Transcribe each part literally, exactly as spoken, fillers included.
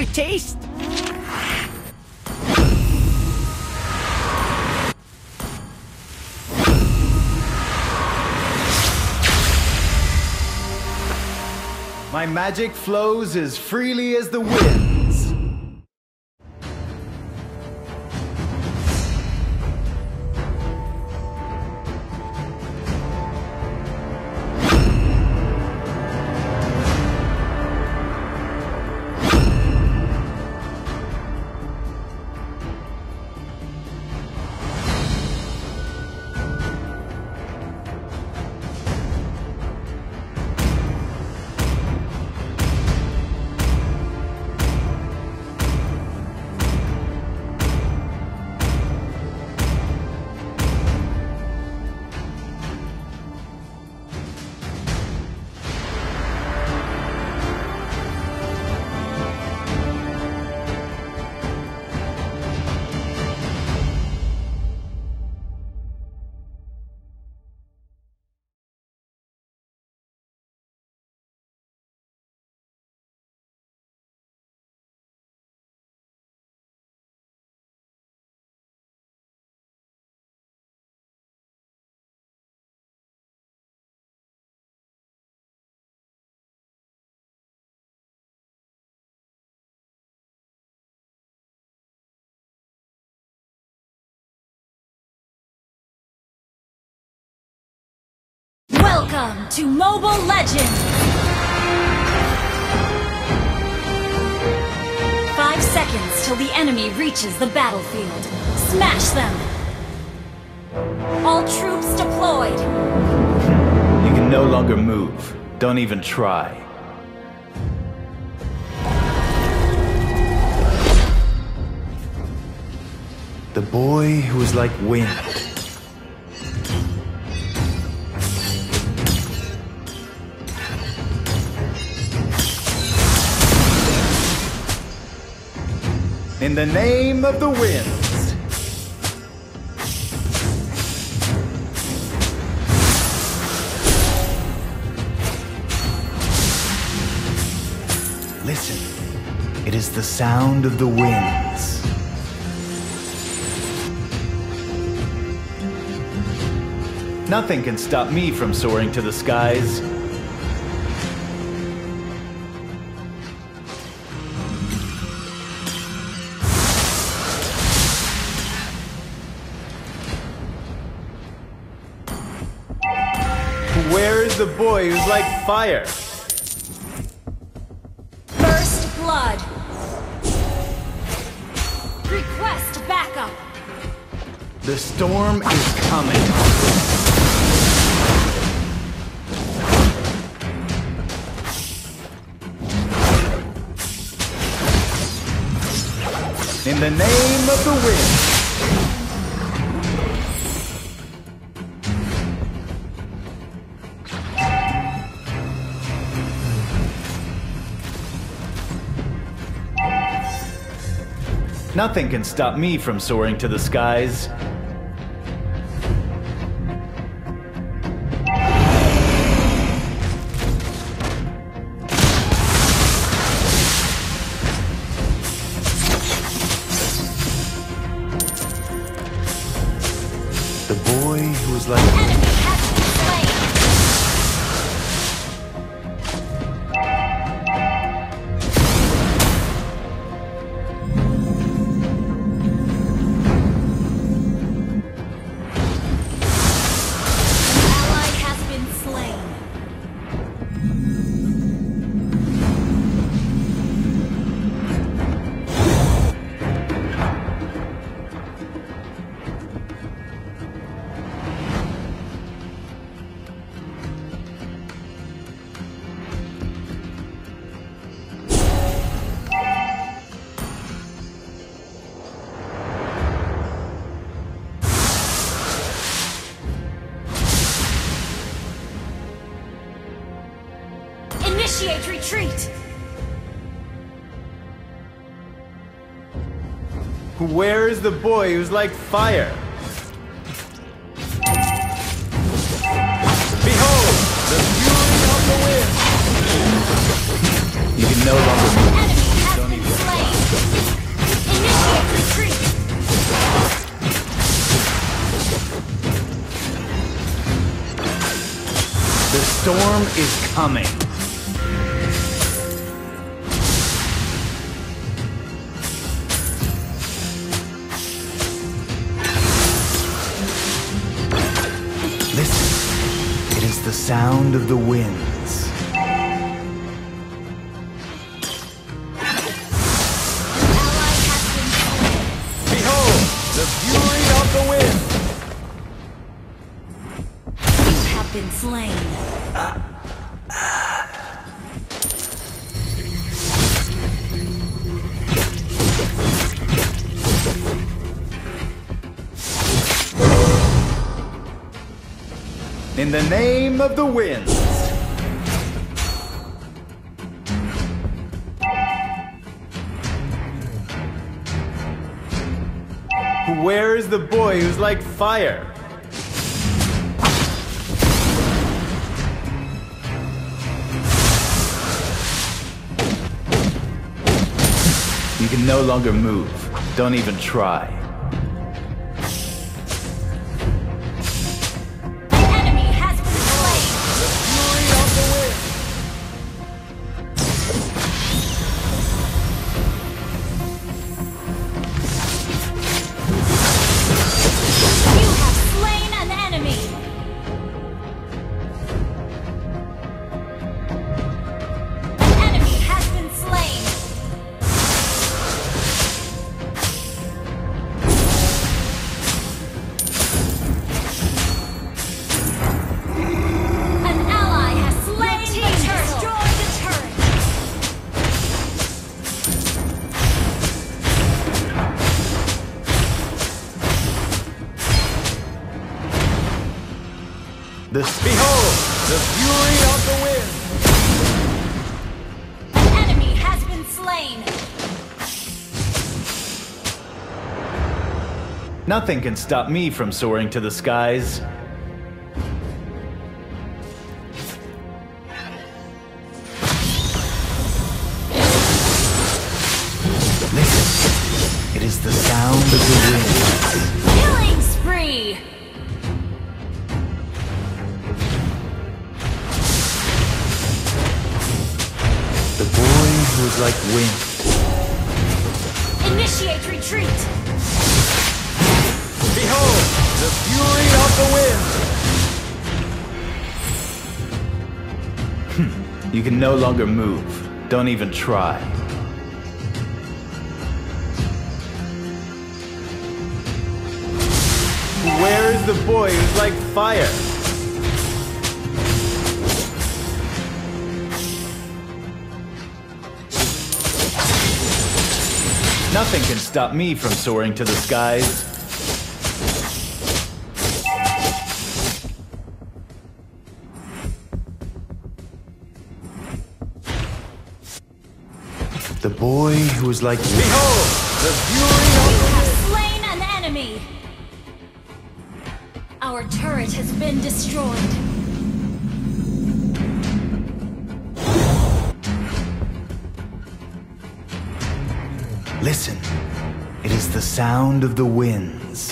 taste? My magic flows as freely as the winds. Welcome to Mobile Legends! Five seconds till the enemy reaches the battlefield. Smash them! All troops deployed! You can no longer move. Don't even try. The boy who was like wind. In the name of the winds. Listen, it is the sound of the winds. Nothing can stop me from soaring to the skies. Where is the boy who's like fire? First blood. Request backup. The storm is coming. In the name of the wind. Nothing can stop me from soaring to the skies. The boy who was like... Enemy has been slain! Initiate retreat! Where is the boy who's like fire? Behold, the fury of the wind! You can no longer move. Enemy has Don't been even slain! The storm is coming. Listen, it is the sound of the winds. Behold, the fury of the wind! You have been slain. In the name of the winds. Where is the boy who's like fire? You can no longer move. Don't even try. The behold, the fury of the wind! An enemy has been slain! Nothing can stop me from soaring to the skies. Listen, it is the sound of the wind. Killing spree! The boy who is like wind. Initiate retreat! Behold, the fury of the wind! You can no longer move. Don't even try. Where is the boy who's like fire? Nothing can stop me from soaring to the skies. The boy who was like... Behold! The fury of... You have slain an enemy! Our turret has been destroyed. Listen, it is the sound of the winds.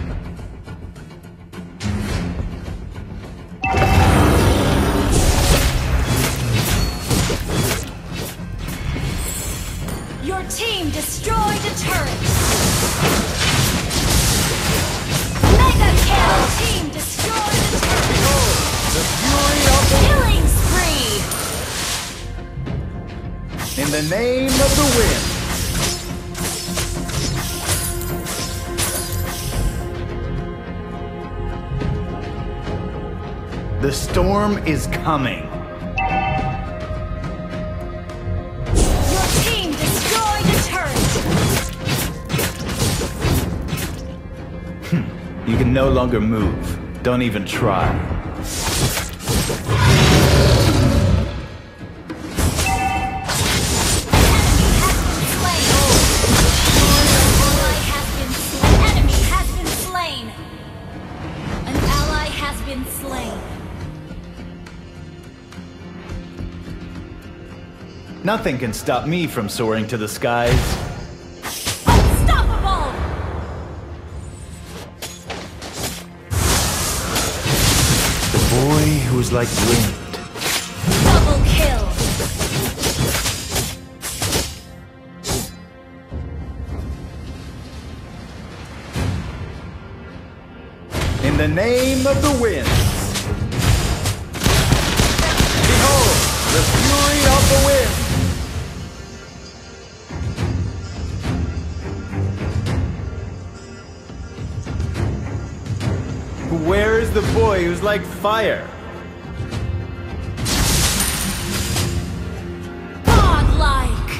Your team destroyed a turret! Mega kill! Team destroyed a turret! Behold, the fury of the... Killing spree! In the name of the wind. The storm is coming. Your team destroyed a turret! You can no longer move. Don't even try. Nothing can stop me from soaring to the skies. Unstoppable! The boy boy who is like wind. Double kill. In the name of the winds. Behold, the fury of the wind. Where is the boy who's like fire? Godlike.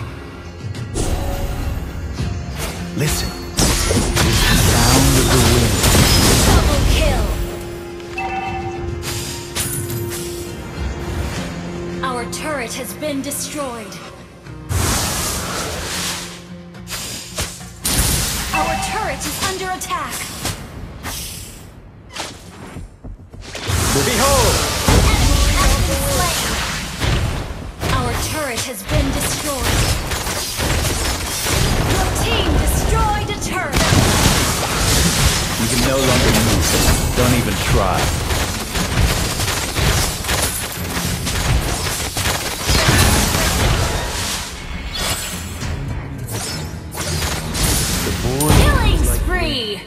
Listen, it is the sound of the wind. Double kill. Our turret has been destroyed. Our turret is under attack. Behold! Enemy has been slain. Our turret has been destroyed. Your team destroyed a turret. You can no longer move. Don't even try. The boy Killing is like spree.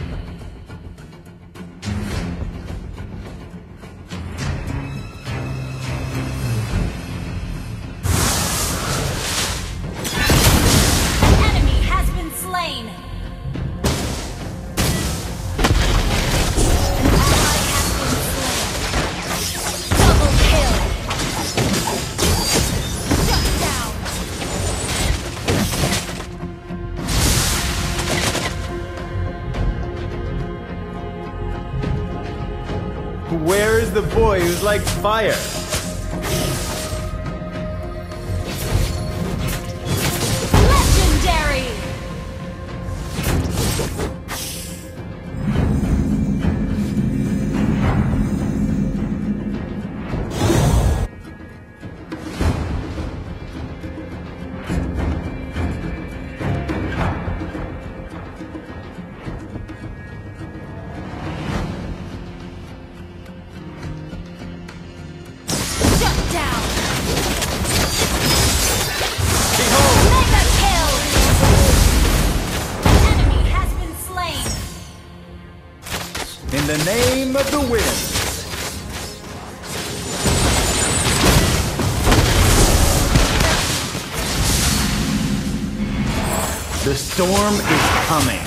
Where is the boy who's like fire? Legendary! In the name of the wind. The storm is coming.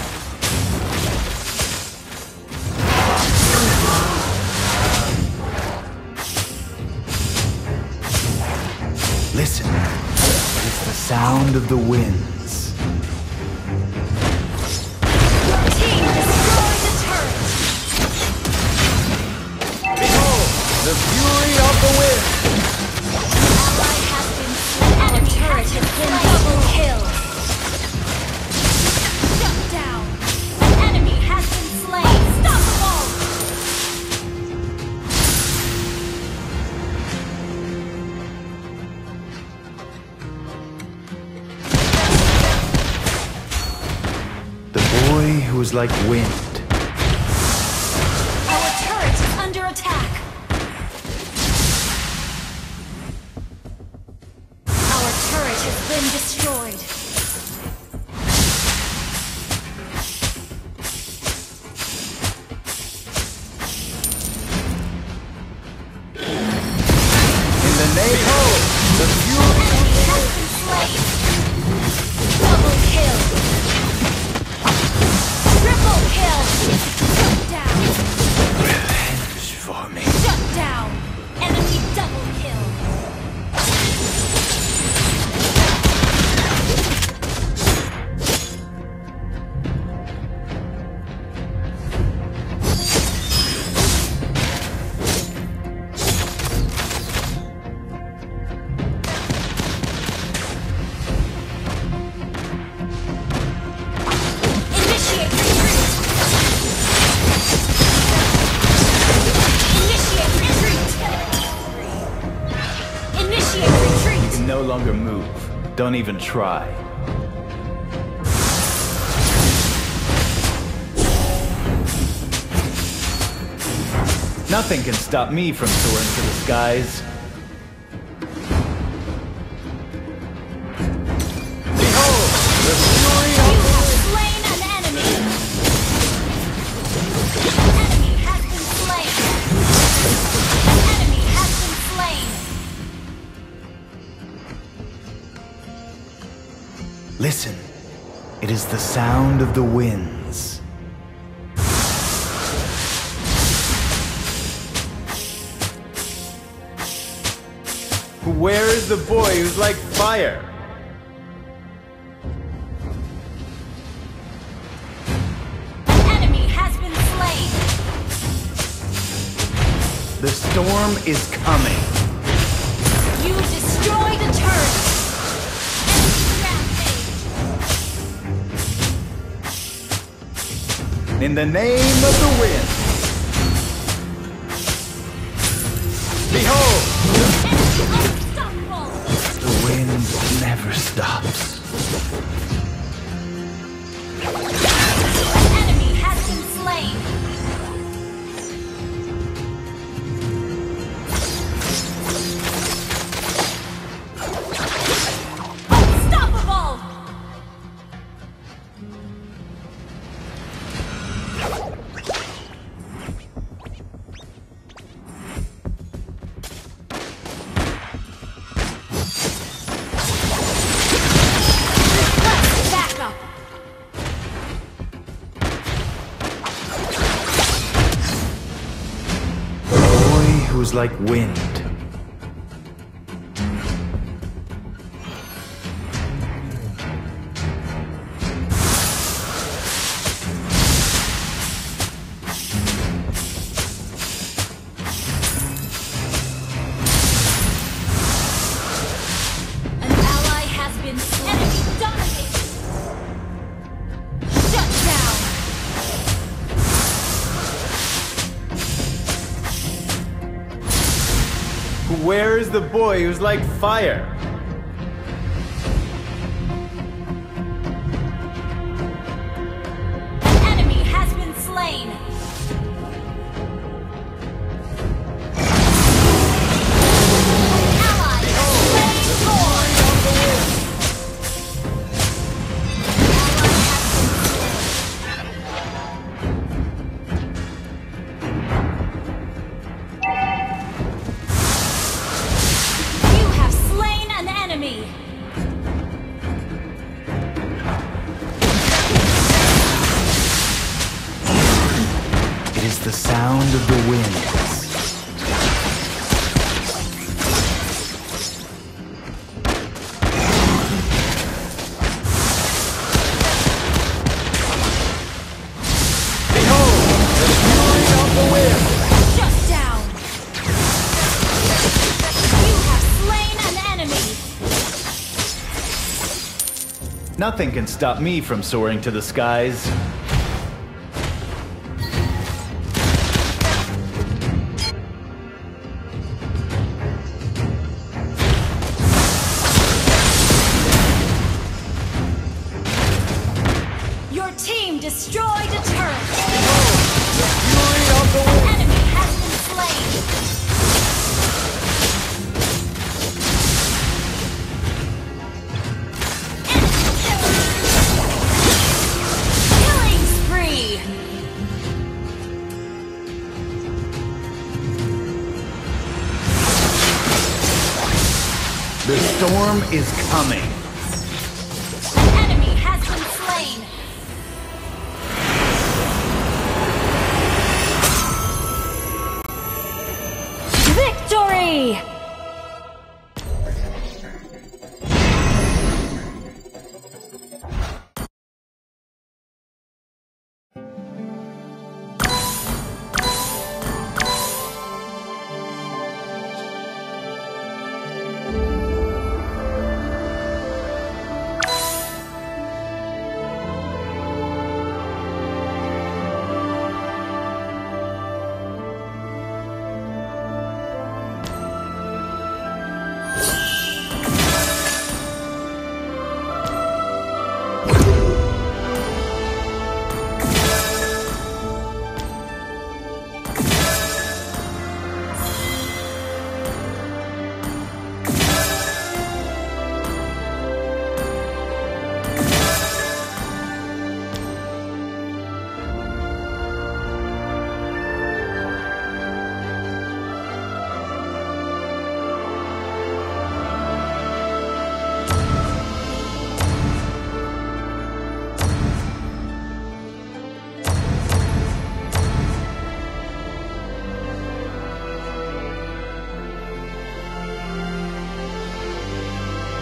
Listen, it's the sound of the winds. The fury of the wind! Ally has been slain. Our turret has been double killed. Shut down. An enemy has been slain. Stop The boy who is like wind. Our turret is under attack. Has been destroyed. In the name, behold, the fury enemy has been slain. Double kill. Triple kill. Shut down. revenge for me. Shut down. Enemy double kill. No longer move. Don't even try. Nothing can stop me from soaring to the skies. Behold, the fury of You have slain an enemy! An enemy has been slain! An enemy has been slain! Listen, it is the sound of the winds. Where is the boy who's like fire? An enemy has been slain! The storm is coming. You destroyed a turret! Enemy rampage! In the name of the wind. Behold! Unstoppable! The wind never stops. An enemy has been slain! Unstoppable! Back up! A boy who's like wind. An ally has been slain. Enemy dominated! Shut down! Where is the boy who's like fire? An enemy has been slain! Ally has slain Lord! Ally has been slain! You have slain an enemy! It is the sound of the winds. Behold, the fury of the wind. Shut down! You have slain an enemy! Nothing can stop me from soaring to the skies. Your team destroyed a turret! Fury of the wind. Enemy has been slain! Killing spree! The storm is coming. An enemy has been slain! Victory!